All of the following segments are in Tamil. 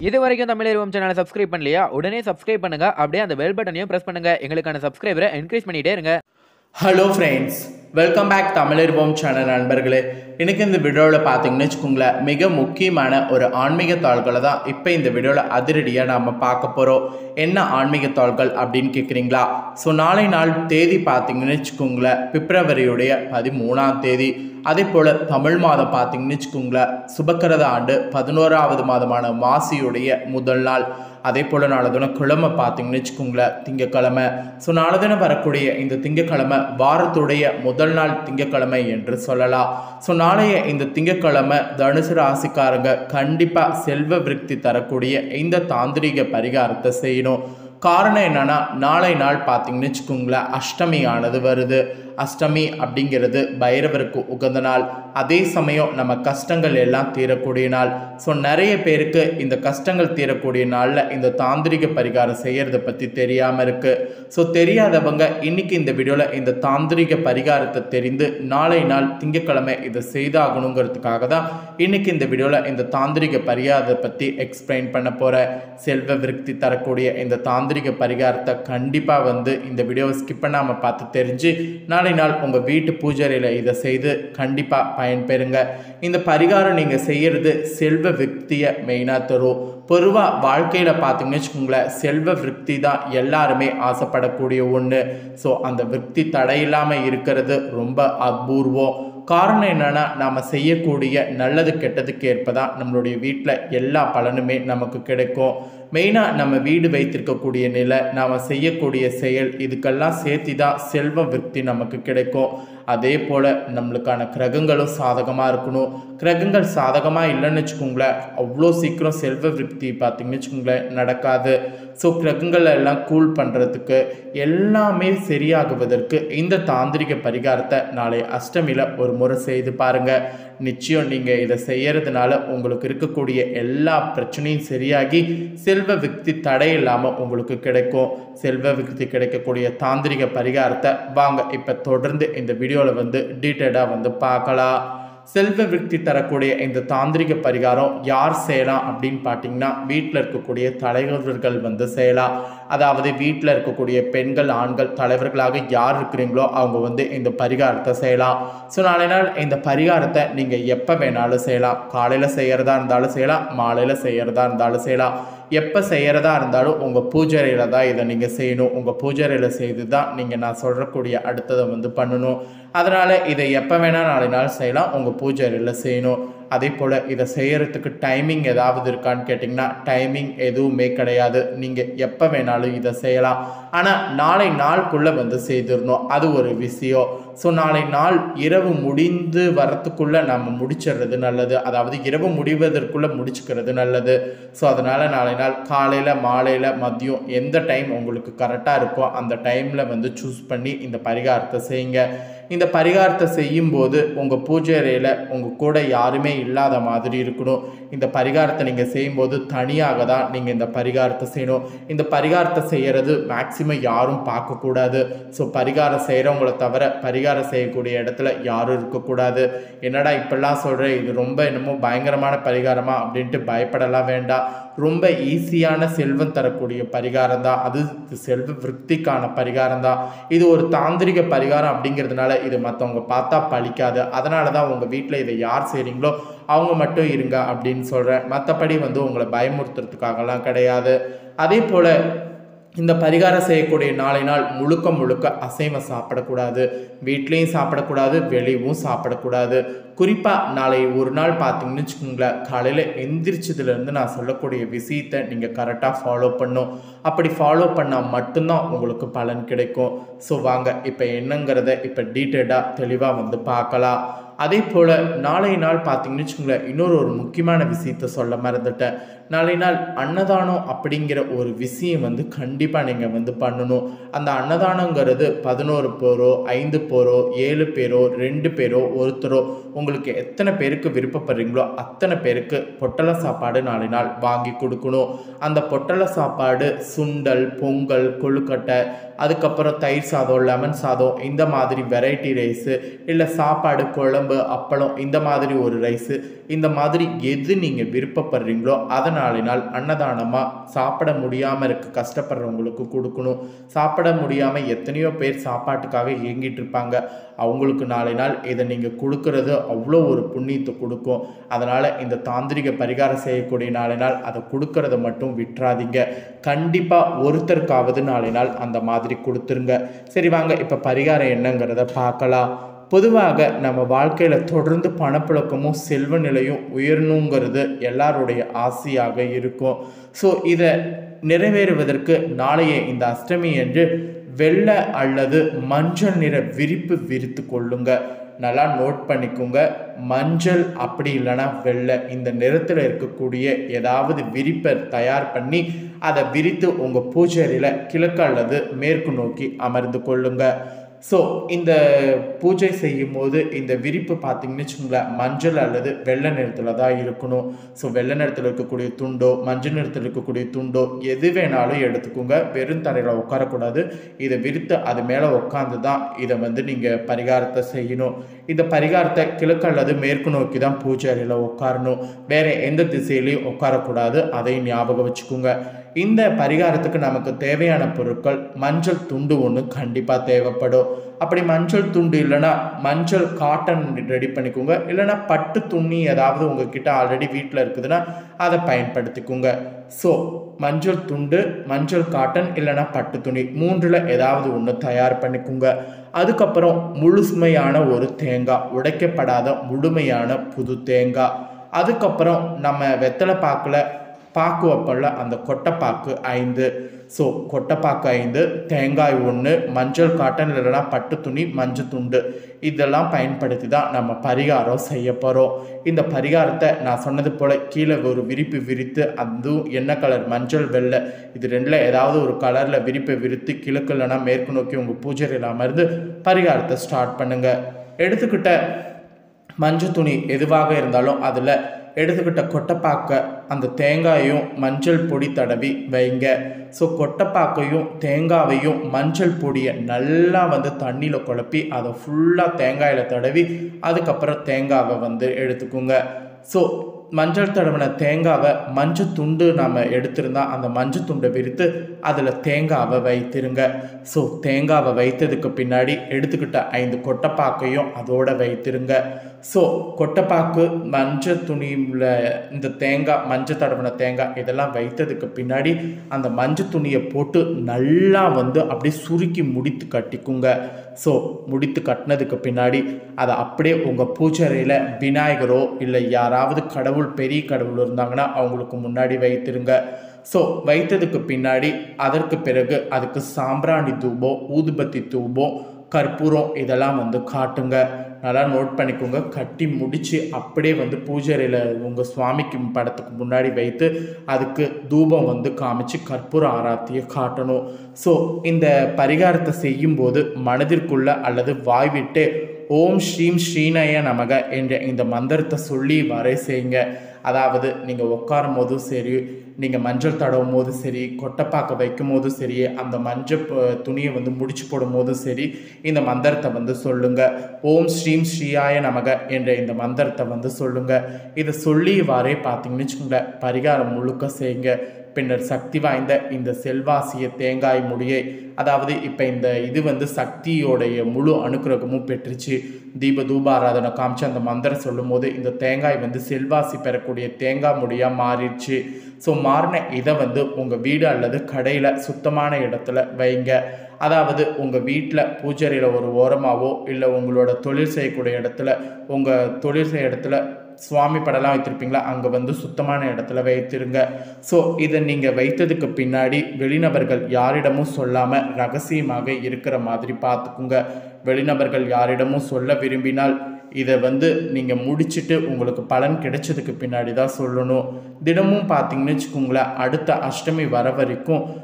இது வரைக்கும் தமிழ் சேனலை சப்ஸ்கிரைப் பண்ணலையா? உடனே சப்ஸ்கிரைப் பண்ணுங்க. அப்படியே அந்த பெல் பட்டனையும் பிரஸ் பண்ணுங்க. எங்களுக்கான சப்ஸ்கிரைபரை என்கரேஜ் பண்ணிட்டே இருங்க. Hello friends, welcome back Tamil channel நண்பர்களே. எனக்கு இந்த வீடியோவில் பார்த்தீங்கன்னு வச்சுக்கோங்களேன், மிக முக்கியமான ஒரு ஆன்மீக தாள்களை தான் இப்போ இந்த வீடியோவில் அதிரடியாக நாம் பார்க்க போகிறோம். என்ன ஆன்மீக தாள்கள் அப்படின்னு கேட்குறீங்களா? ஸோ நாளை நாள் தேதி பார்த்தீங்கன்னு வச்சுக்கோங்களேன், பிப்ரவரியுடைய 13ஆம் தேதி. அதே போல் தமிழ் மாதம் பார்த்தீங்கன்னு வச்சுக்கோங்களேன், சுபக்கிரத ஆண்டு 11வது மாதமான மாசியுடைய முதல் நாள். அதே போல் நாளை தினம் கிழமை பார்த்தீங்கன்னு வச்சுக்கோங்களேன், திங்கக்கிழமை. ஸோ நாளை தினம் வரக்கூடிய இந்த திங்கக்கிழமை வாரத்துடைய முதல் நாள் திங்கக்கிழமை என்று சொல்லலாம். ஸோ நாளைய இந்த திங்கக்கிழமை தனுசு ராசிக்காரங்க கண்டிப்பாக செல்வ விருத்தி தரக்கூடிய இந்த தாந்திரிக பரிகாரத்தை செய்யணும். காரணம் என்னன்னா, நாளை நாள் பார்த்தீங்கன்னு வச்சுக்கோங்களேன், அஷ்டமி ஆனது வருது. அஷ்டமி அப்படிங்கிறது பைரவருக்கு உகந்த நாள். அதே சமயம் நம்ம கஷ்டங்கள் எல்லாம் தீரக்கூடிய நாள். ஸோ நிறைய பேருக்கு இந்த கஷ்டங்கள் தீரக்கூடிய நாளில் இந்த தாந்திரிக பரிகாரம் செய்யறதை பற்றி தெரியாமல் இருக்குது. ஸோ தெரியாதவங்க இன்னைக்கு இந்த வீடியோவில் இந்த தாந்திரிக பரிகாரத்தை தெரிந்து நாளை நாள் திங்கக்கிழமை இதை செய்தாகணுங்கிறதுக்காக தான் இன்னைக்கு இந்த வீடியோவில் இந்த தாந்திரிக பரிகாரத்தை பற்றி எக்ஸ்பிளைன் பண்ண போகிறேன். செல்வ விருத்தி தரக்கூடிய இந்த தாந்திரிக பரிகாரத்தை கண்டிப்பாக இந்த வீடியோவை ஸ்கிப் பண்ணாமல் பார்த்து தெரிஞ்சு நாளை நாள் உங்கள் வீட்டு பூஜையில் இதை செய்து கண்டிப்பாக பயன்பெறுங்க. இந்த பரிகாரம் நீங்கள் செய்கிறது செல்வ விருத்தியை மெயினாக தரும். பொதுவாக வாழ்க்கையில் பார்த்தீங்கன்னு வச்சுக்கோங்களேன், செல்வ விருத்தி தான் எல்லாருமே ஆசைப்படக்கூடிய ஒன்று. ஸோ அந்த விருத்தி தடையில்லாமல் இருக்கிறது ரொம்ப அபூர்வம். காரணம் என்னென்னா, நாம் செய்யக்கூடிய நல்லது கெட்டதுக்கு ஏற்ப தான் நம்மளுடைய வீட்டில் எல்லா பலனுமே நமக்கு கிடைக்கும். மெயினாக நம்ம வீடு வைத்திருக்கக்கூடிய நிலை, நாம் செய்யக்கூடிய செயல், இதுக்கெல்லாம் சேர்த்து தான் செல்வ விருத்தி நமக்கு கிடைக்கும். அதே போல் நம்மளுக்கான கிரகங்களும் சாதகமாக இருக்கணும். கிரகங்கள் சாதகமாக இல்லைன்னு வச்சுக்கோங்களேன், அவ்வளோ சீக்கிரம் செல்வ விருத்தி பார்த்திங்கன்னு வச்சுக்கோங்களேன் நடக்காது. ஸோ கிரகங்கள் எல்லாம் கூல் பண்ணுறதுக்கு எல்லாமே சரியாகுவதற்கு இந்த தாந்திரிக பரிகாரத்தை நாளை அஷ்டமியில் ஒரு முறை செய்து பாருங்கள். நிச்சயம் நீங்கள் இதை செய்யறதுனால உங்களுக்கு இருக்கக்கூடிய எல்லா பிரச்சனையும் சரியாகி செல்வ விருத்தி தடை இல்லாமல் உங்களுக்கு கிடைக்கும். செல்வ விருத்தி கிடைக்கக்கூடிய தாந்திரிக பரிகாரத்தை வாங்க இப்போ தொடர்ந்து இந்த வீடியோவில் டீட்டெயிலாக பார்க்கலாம். செல்வ விருத்தி தரக்கூடிய இந்த தாந்திரிக பரிகாரம் யார் செய்யலாம் அப்படின்னு பார்த்தீங்கன்னா, வீட்டில் இருக்கக்கூடிய தலைவர்கள் செய்யலாம். அதாவது வீட்டில் இருக்கக்கூடிய பெண்கள், ஆண்கள், தலைவர்களாக யார் இருக்கிறீங்களோ அவங்க இந்த பரிகாரத்தை செய்யலாம். ஸோ நாளை நாள் இந்த பரிகாரத்தை நீங்கள் எப்போ வேணாலும் செய்யலாம். காலையில் செய்கிறதா இருந்தாலும் செய்யலாம், மாலையில் செய்கிறதா இருந்தாலும் செய்யலாம். எப்போ செய்கிறதா இருந்தாலும் உங்கள் பூஜையில் தான் இதை நீங்கள் செய்யணும். உங்கள் பூஜையில் செய்து தான் நீங்கள் நான் சொல்கிறக்கூடிய அடுத்ததை பண்ணணும். அதனால் இதை எப்போ வேணால் நாளை நாள் செய்யலாம், உங்கள் பூஜையில் செய்யணும். அதே போல் இதை செய்கிறதுக்கு டைமிங் ஏதாவது இருக்கான்னு கேட்டிங்கன்னா, டைமிங் எதுவுமே கிடையாது. நீங்கள் எப்போ வேணாலும் இதை செய்யலாம். ஆனால் நாளை நாளுக்குள்ளே செய்திடணும், அது ஒரு விஷயம். ஸோ நாளை நாள் இரவு முடிந்து வரத்துக்குள்ளே நம்ம முடிச்சிடுறது நல்லது. அதாவது இரவு முடிவதற்குள்ளே முடிச்சுக்கிறது நல்லது. ஸோ அதனால் நாளை நாள் காலையில், மாலையில், மதியம் எந்த டைம் உங்களுக்கு கரெக்டாக இருக்கோ அந்த டைமில் சூஸ் பண்ணி இந்த பரிகாரத்தை செய்யுங்க. இந்த பரிகாரத்தை செய்யும்போது உங்கள் பூஜை அறையில் உங்கள் கூட யாருமே இல்லாத மாதிரி இருக்கணும். இந்த பரிகாரத்தை நீங்கள் செய்யும்போது தனியாக தான் நீங்கள் இந்த பரிகாரத்தை செய்யணும். இந்த பரிகாரத்தை செய்கிறது மேக்சிமம் யாரும் பார்க்கக்கூடாது. ஸோ பரிகாரம் செய்கிறவங்கள தவிர பரிகாரம் செய்யக்கூடிய இடத்துல யாரும் இருக்கக்கூடாது. என்னடா இப்பெல்லாம் சொல்கிறேன், இது ரொம்ப என்னமோ பயங்கரமான பரிகாரமா அப்படின்ட்டு பயப்படலாம் வேண்டாம். ரொம்ப ஈஸியான செல்வம் தரக்கூடிய பரிகாரம் தான். அது செல்வ விருத்திக்கான பரிகாரம் தான். இது ஒரு தாந்திரிக பரிகாரம் அப்படிங்கிறதுனால இது மற்றவங்க பார்த்தா பழிக்காது. அதனால தான் உங்கள் வீட்டில் இதை யார் செய்கிறீங்களோ அவங்க மட்டும் இருங்க அப்படின்னு சொல்கிறேன். மற்றபடி உங்களை பயமுறுத்துறதுக்காகலாம் கிடையாது. அதே போல் இந்த பரிகாரம் செய்யக்கூடிய நாளை நாள் முழுக்க முழுக்க அசைவம் சாப்பிடக்கூடாது. வீட்லேயும் சாப்பிடக்கூடாது, வெளியும் சாப்பிடக்கூடாது. குறிப்பாக நாளை ஒரு நாள் பார்த்தீங்கன்னு வச்சுக்கோங்களேன், காலையில் எந்திரிச்சதுலேருந்து நான் சொல்லக்கூடிய விஷயத்தை நீங்கள் கரெக்டாக ஃபாலோ பண்ணும். அப்படி ஃபாலோ பண்ணால் மட்டும்தான் உங்களுக்கு பலன் கிடைக்கும். ஸோ வாங்க இப்போ என்னங்கிறத இப்போ டீட்டெயிலாக தெளிவாக பார்க்கலாம். அதே போல் நாளை நாள் பார்த்தீங்கன்னு வச்சுக்கோங்களேன், இன்னொரு முக்கியமான விஷயத்த சொல்ல மறந்துட்டேன். நாளை நாள் அன்னதானம் அப்படிங்கிற ஒரு விஷயம் கண்டிப்பாக நீங்கள் பண்ணணும். அந்த அன்னதானங்கிறது 11 பேரோ, 5 பேரோ, 7 பேரோ, 2 பேரோ, ஒருத்தரோ, உங்களுக்கு எத்தனை பேருக்கு விருப்பப்படுறீங்களோ அத்தனை பேருக்கு பொட்டல சாப்பாடு நாளை நாள் வாங்கி கொடுக்கணும். அந்த பொட்டல சாப்பாடு சுண்டல், பொங்கல், கொழுக்கட்டை, அதுக்கப்புறம் தயிர் சாதம், லெமன் சாதம், இந்த மாதிரி வெரைட்டி ரைஸு, இல்லை சாப்பாடு, குழம்பு, அப்பளம், இந்த மாதிரி ஒரு ரைஸு, இந்த மாதிரி எது நீங்கள் விருப்பப்படுறீங்களோ அதை நாளினால் அன்னதானமாக சாப்பிட முடியாமல் இருக்க கஷ்டப்படுறவங்களுக்கு கொடுக்கணும். சாப்பிட முடியாமல் எத்தனையோ பேர் சாப்பாட்டுக்காக இயங்கிட்டு இருப்பாங்க. அவங்களுக்கு நாளை நாள் இதை நீங்கள் கொடுக்கறது அவ்வளோ ஒரு புண்ணியத்தை கொடுக்கும். அதனால் இந்த தாந்திரிக பரிகாரம் செய்யக்கூடிய நாளை நாள் அதை கொடுக்கறத மட்டும் விட்டுறாதீங்க. கண்டிப்பாக ஒருத்தருக்காவது நாளை நாள் அந்த மாதிரி கொடுத்துருங்க. சரி வாங்க இப்போ பரிகாரம் என்னங்கிறத பார்க்கலாம். பொதுவாக நம்ம வாழ்க்கையில் தொடர்ந்து பணப்புழக்கமும் செல்வ நிலையும் உயரணுங்கிறது எல்லாருடைய ஆசையாக இருக்கும். ஸோ இதை நிறைவேறுவதற்கு நாளைய இந்த அஷ்டமி என்று வெள்ளை அல்லது மஞ்சள் நிற விரிப்பு விரித்து கொள்ளுங்க. நல்லா நோட் பண்ணிக்கோங்க. மஞ்சள் அப்படி இல்லைன்னா வெள்ளை இந்த நிறத்தில் இருக்கக்கூடிய ஏதாவது விரிப்பை தயார் பண்ணி அதை விரித்து உங்கள் பூஜை அறையில் கிழக்கு அல்லது மேற்கு நோக்கி அமர்ந்து கொள்ளுங்க. ஸோ இந்த பூஜை செய்யும் போது இந்த விரிப்பு பார்த்தீங்கன்னு வச்சுங்களேன் மஞ்சள் அல்லது வெள்ளை நிறத்தில் தான் இருக்கணும். ஸோ வெள்ளை நிறத்தில் இருக்கக்கூடிய துண்டோ மஞ்சள் நிறத்தில் இருக்கக்கூடிய துண்டோ எது வேணாலும் எடுத்துக்கோங்க. வெறும் தரையில் உட்காரக்கூடாது. இதை விரித்து அது மேலே உட்காந்து தான் இதை நீங்கள் பரிகாரத்தை செய்யணும். இந்த பரிகாரத்தை கிழக்கு அல்லது மேற்கு நோக்கி தான் பூஜை அறையில் உட்காரணும். வேறு எந்த திசையிலையும் உட்காரக்கூடாது. அதையும் ஞாபகம் வச்சுக்கோங்க. இந்த பரிகாரத்துக்கு நமக்கு தேவையான பொருட்கள் மஞ்சள் துண்டு ஒன்று கண்டிப்பாக தேவைப்படும். அப்படி மஞ்சள் துண்டு இல்லைன்னா மஞ்சள் காட்டன் ரெடி பண்ணிக்கோங்க. இல்லைன்னா பட்டு துணி ஏதாவது உங்ககிட்ட ஆல்ரெடி வீட்டில் இருக்குதுன்னா அதை பயன்படுத்திக்கோங்க. ஸோ மஞ்சள் துண்டு, மஞ்சள் காட்டன் இல்லைன்னா பட்டு துணி மூன்றில் ஏதாவது ஒன்று தயார் பண்ணிக்கோங்க. அதுக்கப்புறம் முழுமையான ஒரு தேங்காய், உடைக்கப்படாத முழுமையான புது தேங்காய். அதுக்கப்புறம் நம்ம வெத்தலை பாக்கு வைப்போம்ல அந்த கொட்டைப்பாக்கு 5. ஸோ கொட்டைப்பாக்கு 5, தேங்காய் 1, மஞ்சள் காட்டன் இல்லைன்னா பட்டு துணி, மஞ்சள் துண்டு இதெல்லாம் பயன்படுத்தி தான் நம்ம பரிகாரம் செய்ய போகிறோம். இந்த பரிகாரத்தை நான் சொன்னது போல் கீழே ஒரு விரிப்பு விரித்து அதுவும் என்ன கலர் மஞ்சள் வெள்ளை இது ரெண்டில் ஏதாவது ஒரு கலரில் விரிப்பை விரித்து கிழக்கு இல்லைன்னா மேற்கு நோக்கி உங்கள் பூஜையில் அமர்ந்து பரிகாரத்தை ஸ்டார்ட் பண்ணுங்கள். எடுத்துக்கிட்ட மஞ்சள் துணி எதுவாக இருந்தாலும் அதில் எடுத்துக்கிட்ட கொட்டைப்பாக்கை அந்த தேங்காயையும் மஞ்சள் பொடி தடவி வைங்க. ஸோ கொட்டைப்பாக்கையும் தேங்காவையும் மஞ்சள் பொடியை நல்லா தண்ணியில் குழப்பி அதை ஃபுல்லாக தேங்காயில் தடவி அதுக்கப்புறம் தேங்காவை எடுத்துக்கோங்க. ஸோ மஞ்சள் தடவின தேங்காவை மஞ்சள் துண்டு நம்ம எடுத்திருந்தால் அந்த மஞ்சள் துண்டை விரித்து அதில் தேங்காவை வைத்திருங்க. ஸோ தேங்காவை வைத்ததுக்கு பின்னாடி எடுத்துக்கிட்ட 5 கொட்டைப்பாக்கையும் அதோடு வைத்திருங்க. ஸோ கொட்டைப்பாக்கு மஞ்சள் துணியில் இந்த தேங்காய் மஞ்சள் தடவின தேங்காய் இதெல்லாம் வைத்ததுக்கு பின்னாடி அந்த மஞ்சள் துணியை போட்டு நல்லா அப்படியே சுருக்கி முடித்து கட்டிக்குங்க. ஸோ முடித்து கட்டினதுக்கு பின்னாடி அதை அப்படியே உங்கள் பூஜை அறையில் விநாயகரோ இல்லை யாராவது பெரிய கடவுள் இருந்தாங்கன்னா அவங்களுக்கு முன்னாடி வைத்திருங்க. ஸோ வைத்ததுக்கு பின்னாடி அதற்கு பிறகு அதுக்கு சாம்பிராணி தூபம், ஊதுபத்தி தூபம், கற்பூரம் இதெல்லாம் காட்டுங்க. நல்லா நோட் பண்ணிக்கோங்க. கட்டி முடித்து அப்படியே பூஜை அறையில் உங்கள் சுவாமிக்கு படத்துக்கு முன்னாடி வைத்து அதுக்கு தூபம் காமிச்சு கற்பூர ஆராத்தியை காட்டணும். ஸோ இந்த பரிகாரத்தை செய்யும்போது மனதிற்குள்ள அல்லது வாய்விட்டு ஓம் ஸ்ரீம் ஸ்ரீநய நமக என்ற இந்த மந்திரத்தை சொல்லி வரை செய்யுங்க. அதாவது நீங்கள் உட்காரும் போதும் சரி, நீங்கள் மஞ்சள் தடவும் போதும் சரி, கொட்டைப்பாக்க வைக்கும் போதும் சரி, அந்த மஞ்சள் துணியை முடிச்சு போடும் போதும் சரி இந்த மந்திரத்தை சொல்லுங்கள். ஓம் ஸ்ரீம் ஸ்ரீயாய நமக என்ற இந்த மந்திரத்தை சொல்லுங்கள். இதை சொல்லி வரை பார்த்தீங்கன்னு வச்சுக்கோங்களேன் பரிகாரம் முழுக்க செய்யுங்க. பின்னர் சக்தி வாய்ந்த இந்த செல்வாசிய தேங்காய் முடியை, அதாவது இப்போ இந்த இது சக்தியோடைய முழு அனுக்கிரகமும் பெற்றுச்சு. தூபாராதனை காமிச்சு அந்த மந்திரம் சொல்லும் போது இந்த தேங்காய் செல்வாசி பெறக்கூடிய தேங்காய் முடியாக மாறிடுச்சு. ஸோ மாறின இதை உங்கள் வீடு அல்லது கடையில் சுத்தமான இடத்துல வைங்க. அதாவது உங்கள் வீட்டில் பூஜையில் ஒரு ஓரமாகவோ இல்லை உங்களோட தொழில் செய்யக்கூடிய இடத்துல உங்கள் தொழில் செய்ய இடத்துல சுவாமி படம்லாம் வைத்திருப்பீங்களா அங்கே சுத்தமான இடத்துல வைத்திருங்க. ஸோ இதை நீங்கள் வைத்ததுக்கு பின்னாடி வெளிநபர்கள் யாரிடமும் சொல்லாமல் ரகசியமாக இருக்கிற மாதிரி பார்த்துக்குங்க. வெளிநபர்கள் யாரிடமும் சொல்ல விரும்பினால் இதை நீங்கள் முடிச்சுட்டு உங்களுக்கு பலன் கிடைச்சதுக்கு பின்னாடி தான் சொல்லணும். தினமும் பார்த்தீங்கன்னு வச்சுக்கோங்களேன் அடுத்த அஷ்டமி வர வரைக்கும்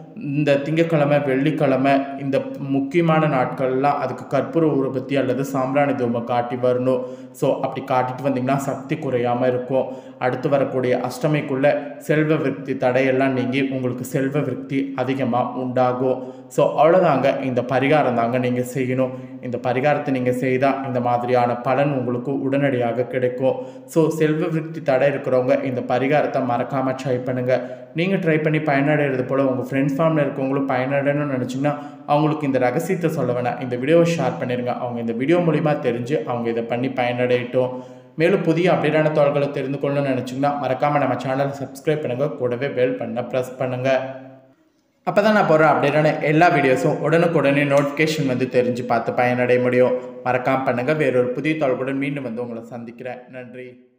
இந்த திங்கக்கிழமை வெள்ளிக்கிழமை இந்த முக்கியமான நாட்கள்லாம் அதுக்கு கற்பூர ஊதுபத்தி அல்லது சாம்பிராணி தூபம் காட்டி வரணும். ஸோ அப்படி காட்டிட்டு வந்தீங்கன்னா சக்தி குறையாமல் இருக்கும். அடுத்து வரக்கூடிய அஷ்டமிக்குள்ளே செல்வ விருத்தி தடையெல்லாம் நீங்கி உங்களுக்கு செல்வ விருத்தி அதிகமாக உண்டாகும். ஸோ அவ்வளோதாங்க, இந்த பரிகாரம் தாங்க நீங்கள் செய்யணும். இந்த பரிகாரத்தை நீங்கள் செய்தால் இந்த மாதிரியான பலன் உங்களுக்கு உடனடியாக கிடைக்கும். ஸோ செல்வ விருத்தி தடை இருக்கிறவங்க இந்த பரிகாரத்தை மறக்காமல் ட்ரை பண்ணுங்கள். நீங்கள் ட்ரை பண்ணி பயனடைகிறது போல் உங்கள் ஃப்ரெண்ட்ஸ் ஃபேமிலியில் இருக்கவங்களும் பயனடையணும்னு நினச்சிங்கன்னா அவங்களுக்கு இந்த ரகசியத்தை சொல்ல வேணாம், இந்த வீடியோவை ஷேர் பண்ணிடுங்க. அவங்க இந்த வீடியோ மூலிமா தெரிஞ்சு அவங்க இதை பண்ணி பயனடையட்டும். மேலும் புதிய அப்டேட்டான தகவல்களை தெரிந்து கொள்ளணும்னு நினச்சிங்கன்னா மறக்காமல் நம்ம சேனலை சப்ஸ்கிரைப் பண்ணுங்கள், கூடவே பெல் பண்ண ப்ரெஸ் பண்ணுங்கள். அப்போ தான் நான் போடுற அப்டேட்டான எல்லா வீடியோஸும் உடனுக்குடனே நோட்டிஃபிகேஷன் வந்து தெரிஞ்சு பார்த்து பயனடைய முடியும். மறக்காமல் பண்ணுங்கள். வேறொரு புதிய தகவலுடன் மீண்டும் வந்து உங்களை சந்திக்கிறேன். நன்றி.